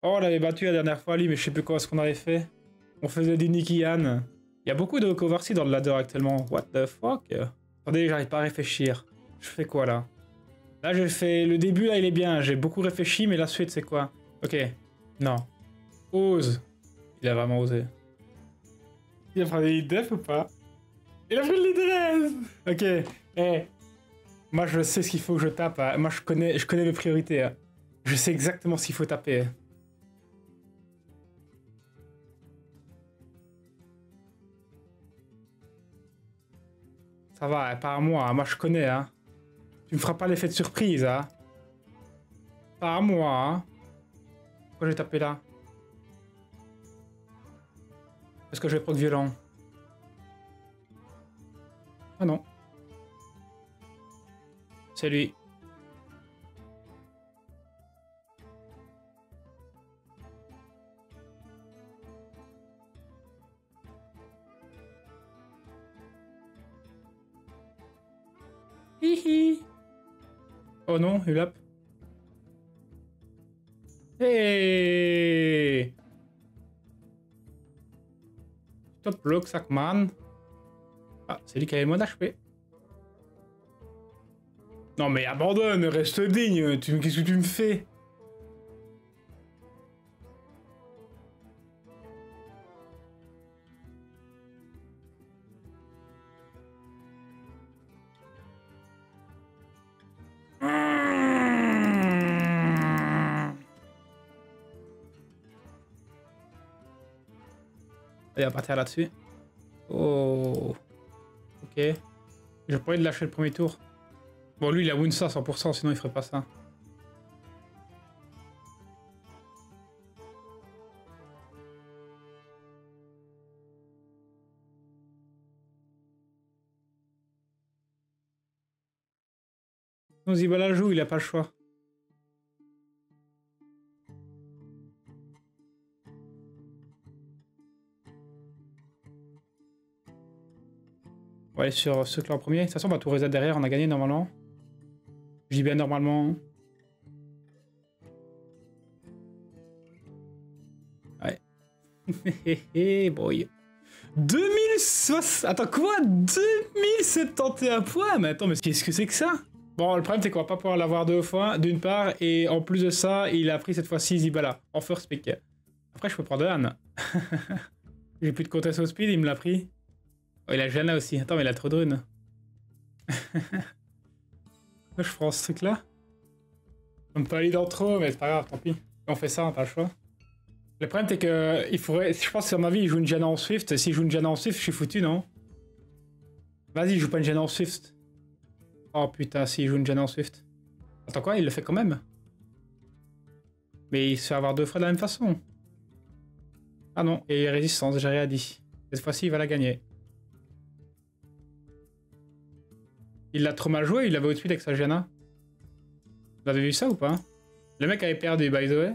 Oh, on l'avait battu la dernière fois, lui, mais je sais plus quoi ce qu'on avait fait. On faisait du Nicky Ann. Il y a beaucoup de Covercy dans le ladder actuellement. What the fuck? Attendez, j'arrive pas à réfléchir. Je fais quoi là? Là, j'ai fait... Le début, là, il est bien. J'ai beaucoup réfléchi, mais la suite, c'est quoi? Ok. Non. Ose. Il a vraiment osé. Il a pris des def ou pas? Il a pris le lead. Ok. Eh. Moi, je sais ce qu'il faut que je tape. Hein. Moi, je connais mes priorités. Hein. Je sais exactement ce qu'il faut taper. Ça va, pas à moi. Moi, je connais. Hein. Tu me feras pas l'effet de surprise. Hein. Pas à moi. Hein. Pourquoi j'ai tapé là? Parce que je vais proc violent. Ah non. C'est lui. Hihi. Oh non, il a... Hey. Stop block Sackman. Ah, c'est lui qui avait moins d'HP. Non mais abandonne, reste digne. Qu'est-ce que tu me fais? Il va partir là-dessus. Oh. Ok. J'ai pas envie de lâcher le premier tour. Bon, lui, il a win ça 100%, sinon il ferait pas ça. Non, Zibala joue, il a pas le choix. On va aller sur ce clan premier. De toute façon, on va tout reset derrière, on a gagné normalement. Je dis bien normalement. Ouais. Boy. 2060... Attends, quoi? 2071 points? Mais attends, mais qu'est-ce que c'est que ça? Bon, le problème, c'est qu'on va pas pouvoir l'avoir deux fois, d'une part, et en plus de ça, il a pris cette fois-ci Zibala, en first pick. Après, je peux prendre Han. J'ai plus de contest au speed, il me l'a pris. Oh, il a Jana aussi. Attends, mais il a trop de runes. Moi, je prends ce truc-là. On peut aller dans trop, mais c'est pas grave, tant pis. On fait ça, on n'a pas le choix. Le problème, c'est que il faudrait... Je pense que sur ma vie, il joue une Jana en Swift. S'il joue une Jana en Swift, je suis foutu, non? Vas-y, il joue pas une Jana en Swift. Oh putain, s'il joue une Jana en Swift. Attends quoi, il le fait quand même. Mais il se fait avoir deux fois de la même façon. Ah non, et résistance, j'ai rien dit. Cette fois-ci, il va la gagner. Il l'a trop mal joué, il avait au-dessus avec sa Jana. Vous avez vu ça ou pas? Le mec avait perdu, by the way.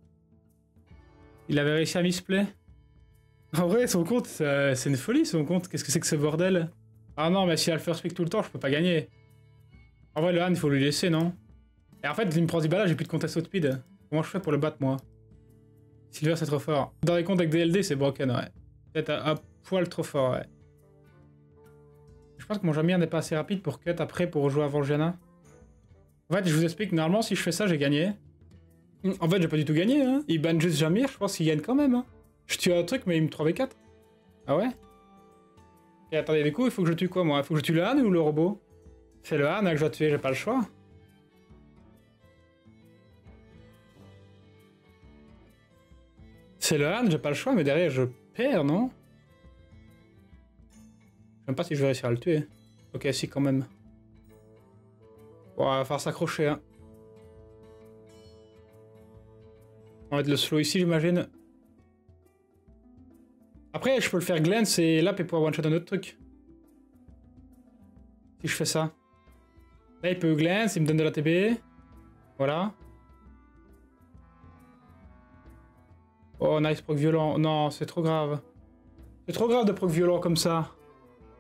Il avait réussi à misplay. En vrai, son compte, c'est une folie, son compte. Qu'est-ce que c'est que ce bordel? Ah non, mais s'il a le first pick tout le temps, je peux pas gagner. En vrai, le Han, il faut lui laisser, non? Et en fait, il me prend Zibala, j'ai plus de contest au speed. Comment je fais pour le battre, moi? Silver, c'est trop fort. Dans les comptes avec DLD, c'est broken, ouais. Peut-être un poil trop fort, ouais. Je pense que mon Jamir n'est pas assez rapide pour cut après pour jouer avant Jana. En fait, je vous explique, normalement, si je fais ça, j'ai gagné. En fait, j'ai pas du tout gagné, hein. Il ban juste Jamir, je pense qu'il gagne quand même, hein. Je tue un truc, mais il me 3v4. Ah ouais? Et attendez, du coup, il faut que je tue quoi, moi? Il faut que je tue le Han ou le robot? C'est le Han que je dois tuer, j'ai pas le choix. C'est le Han, j'ai pas le choix, mais derrière, je perds, non? Je sais même pas si je vais réussir à le tuer. Ok, si, quand même. Bon, il va falloir s'accrocher, hein. On va mettre le slow ici, j'imagine. Après, je peux le faire glance et là, pour one-shot un autre truc. Si je fais ça. Là, il peut glance, il me donne de la TB. Voilà. Oh, nice proc violent. Non, c'est trop grave. C'est trop grave de proc violent comme ça.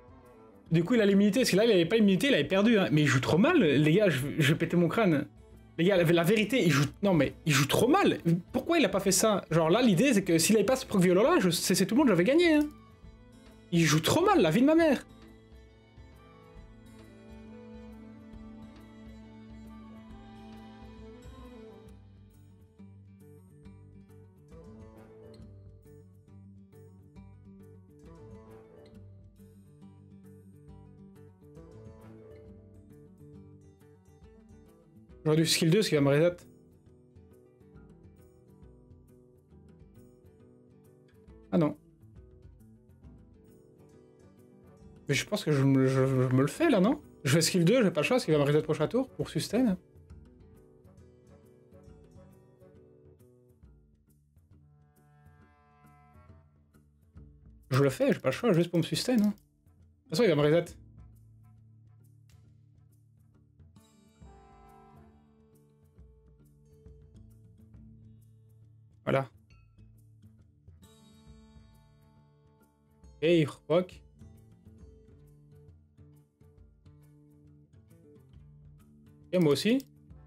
Du coup, il a l'immunité. Parce que là, il avait pas l'immunité, il avait perdu. Hein. Mais il joue trop mal, les gars. Je vais péter mon crâne. Les gars, la vérité, il joue... Non mais, il joue trop mal. Pourquoi il a pas fait ça? Genre là, l'idée, c'est que s'il avait pas ce proc violent là, c'est tout le monde, j'avais gagné. Hein. Il joue trop mal, la vie de ma mère. J'aurais du skill 2, ce qui va me reset. Ah non. Mais je pense que je me le fais là, non? Je fais skill 2, j'ai pas le choix, parce qu'il va me reset prochain tour pour sustain. Je le fais, j'ai pas le choix, juste pour me sustain. Hein. De toute façon, il va me reset. Voilà. Ok, il reproc. Et moi aussi.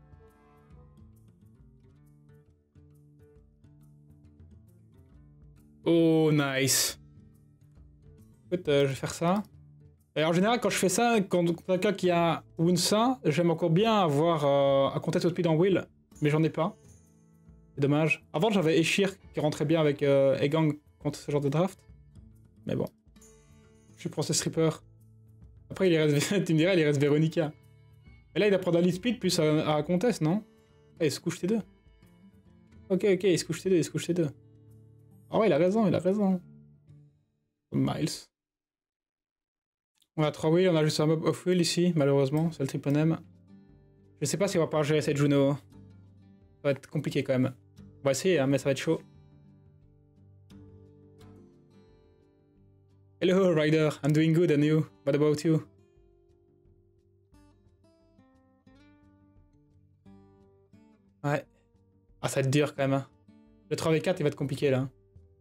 Oh, nice. Écoute, je vais faire ça. Et en général, quand je fais ça, quand quelqu'un qui a Wunsa, j'aime encore bien avoir un contest speed en Will, mais j'en ai pas. C'est dommage. Avant, j'avais Eshir qui rentrait bien avec Egang contre ce genre de draft. Mais bon. Je prends ce stripper. Après, il reste, tu me dirais, il reste Veronica. Mais là, il va prendre un lead speed plus un contest, non? Ah, il se couche T2. Ok, il se couche T2, il se couche T2. Ah ouais, il a raison, il a raison. Miles. On a 3 wheels, on a juste un mob off wheel ici, malheureusement, c'est le triple M. Je sais pas si on va pouvoir gérer cette Juno. Ça va être compliqué quand même. On va essayer, hein, mais ça va être chaud. Hello, Ryder. I'm doing good, and you? What about you? Ouais. Ah, ça va être dur quand même. Hein. Le 3v4, il va être compliqué là.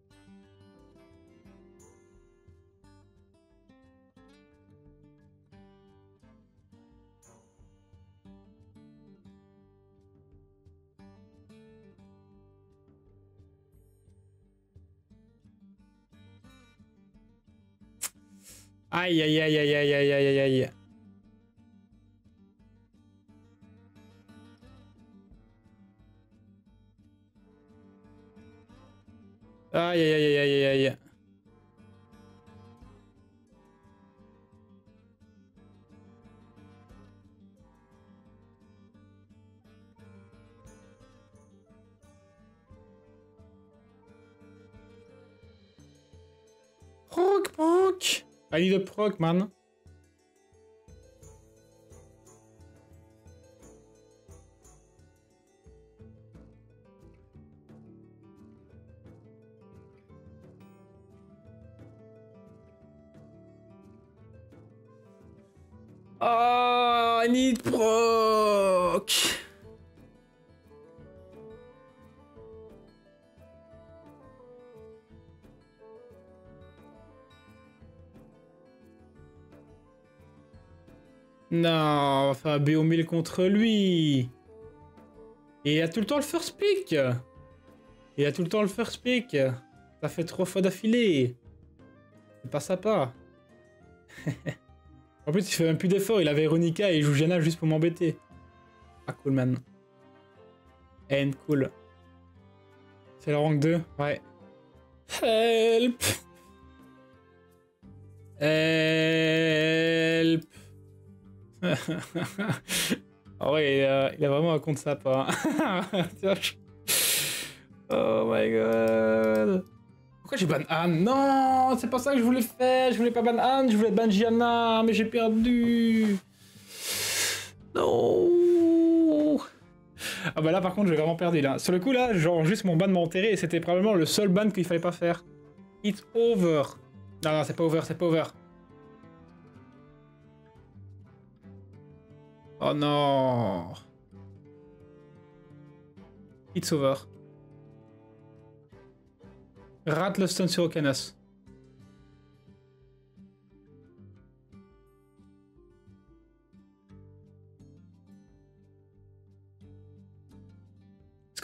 Aïe, aïe, aïe, aïe, aïe, aïe, aïe, aïe. Aïe, aïe, aïe, aïe, aïe, aïe. Proc. I need a proc, man. Oh, I need proc. Non, on va faire un BO1000 contre lui. Et il a tout le temps le first pick. Il a tout le temps le first pick. Ça fait 3 fois d'affilée. C'est pas sympa. En plus, il fait même plus d'efforts. Il avait Veronica et il joue Janna juste pour m'embêter. Ah, cool, man. And cool. C'est le rank 2. Ouais. Help. Help. Ah ouais, il a vraiment un compte sympa. Oh my god. Pourquoi j'ai ban Anne? Non, c'est pas ça que je voulais faire. Je voulais pas ban Anne, je voulais ban Gianna, mais j'ai perdu. Non. Ah bah là par contre j'ai vraiment perdu là. Sur le coup là, genre juste mon ban m'a enterré et c'était probablement le seul ban qu'il fallait pas faire. It's over. Non, non, c'est pas over, c'est pas over. Oh non. It's over. Rate le stun sur Okanas.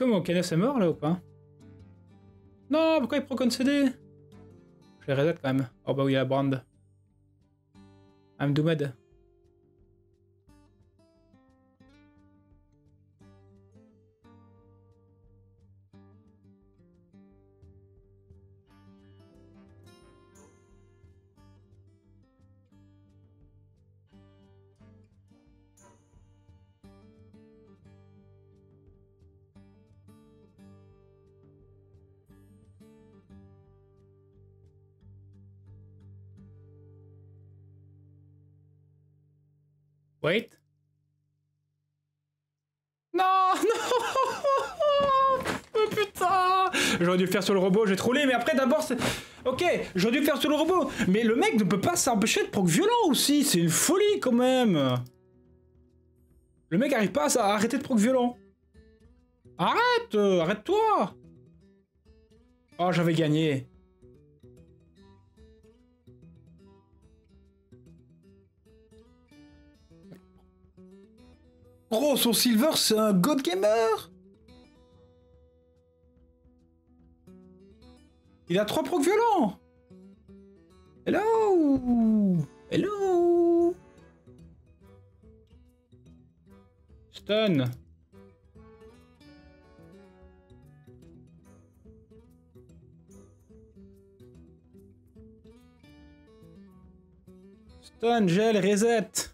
que mon Kenneth est mort là ou pas? Non, pourquoi il prend concédé? Je les reset quand même. Oh bah oui, la brand. I'm doomed. Wait. Non, non. Oh putain. J'aurais dû le faire sur le robot, j'ai trollé, mais après d'abord c'est... Ok, j'aurais dû le faire sur le robot, mais le mec ne peut pas s'empêcher de proc violent aussi, c'est une folie quand même. Le mec arrive pas à arrêter de proc violent. Arrête, arrête-toi. Oh, j'avais gagné. Gros, son Silver, c'est un God Gamer. Il a 3 procs violents. Hello. Hello. Stun. Stun, gel, reset.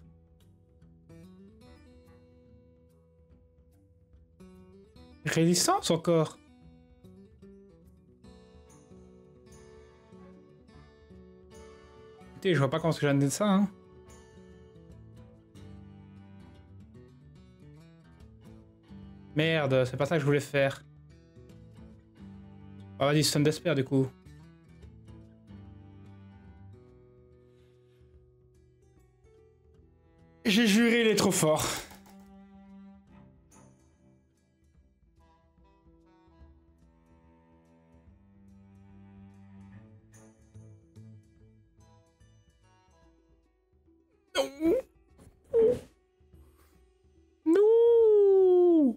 Résistance encore. Écoutez, je vois pas comment je viens de ça, hein. Merde, c'est pas ça que je voulais faire. Oh, vas-y, stun d'espère du coup. J'ai juré, il est trop fort. Non. Non.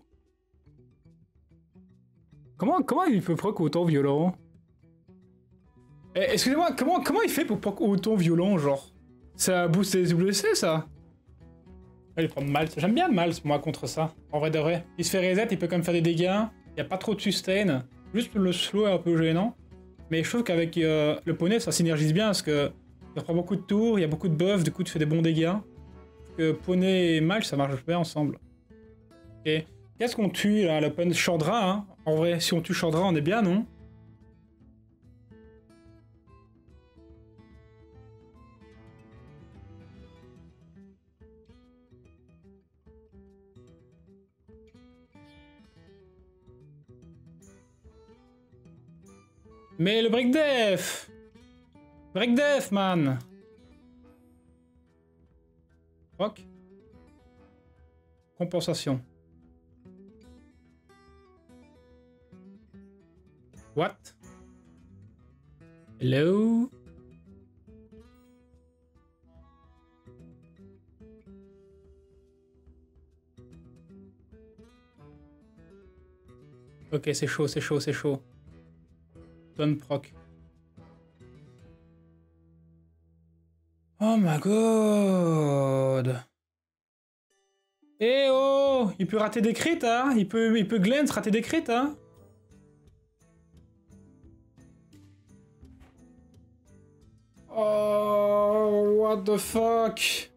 Comment il peut proc autant violent? Excusez-moi, comment il fait pour proc autant violent, genre? Ça booste les WC, ça? Il prend mal. J'aime bien mal moi contre ça. En vrai de vrai. Il se fait reset, il peut quand même faire des dégâts. Il n'y a pas trop de sustain. Juste le slow est un peu gênant. Mais je trouve qu'avec le poney, ça synergise bien parce que ça prend beaucoup de tours, il y a beaucoup de buffs, du coup tu fais des bons dégâts. Que poney et mal, ça marche bien ensemble. Et qu'est-ce qu'on tue là? L'open Chandra, hein? En vrai, si on tue Chandra, on est bien, non? Mais le break def! Break def, man! Rock. Compensation. What? Hello? Ok, c'est chaud, c'est chaud, c'est chaud. Donne proc. Oh my god! Eh oh! Il peut rater des crits, hein? Il peut glance rater des crits, hein? Oh, what the fuck?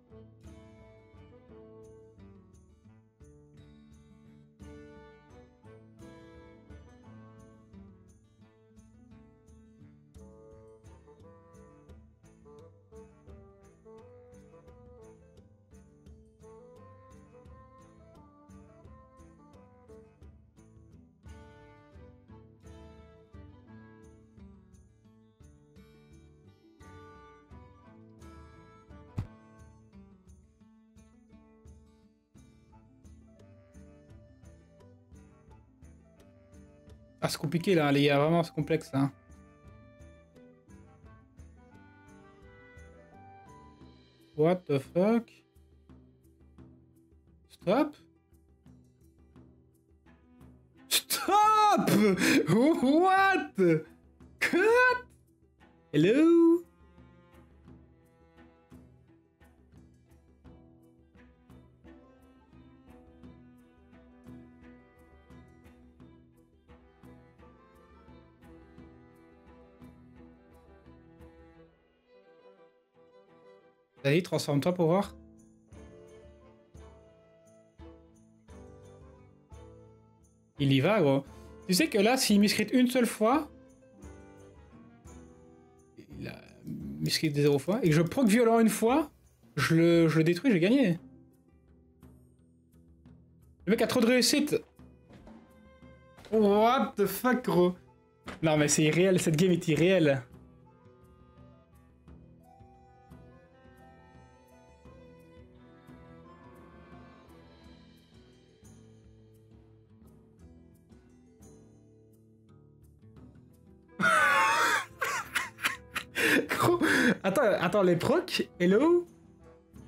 Ah, c'est compliqué là, les gars, vraiment, c'est complexe là. What the fuck? Stop? Stop! Stop! What? What? Hello? Vas-y, transforme-toi pour voir. Il y va, gros. Tu sais que là, s'il m'escrit une seule fois... Il a m'escrit 0 fois. Et que je proc violent une fois, je le détruis, j'ai gagné. Le mec a trop de réussite. What the fuck, gros. Non, mais c'est irréel. Cette game est irréelle. Gros, attends, les procs, hello?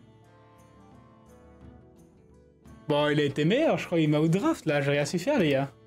Bon, il a été meilleur, je crois, il m'a outdraft là, j'ai rien su faire, les gars.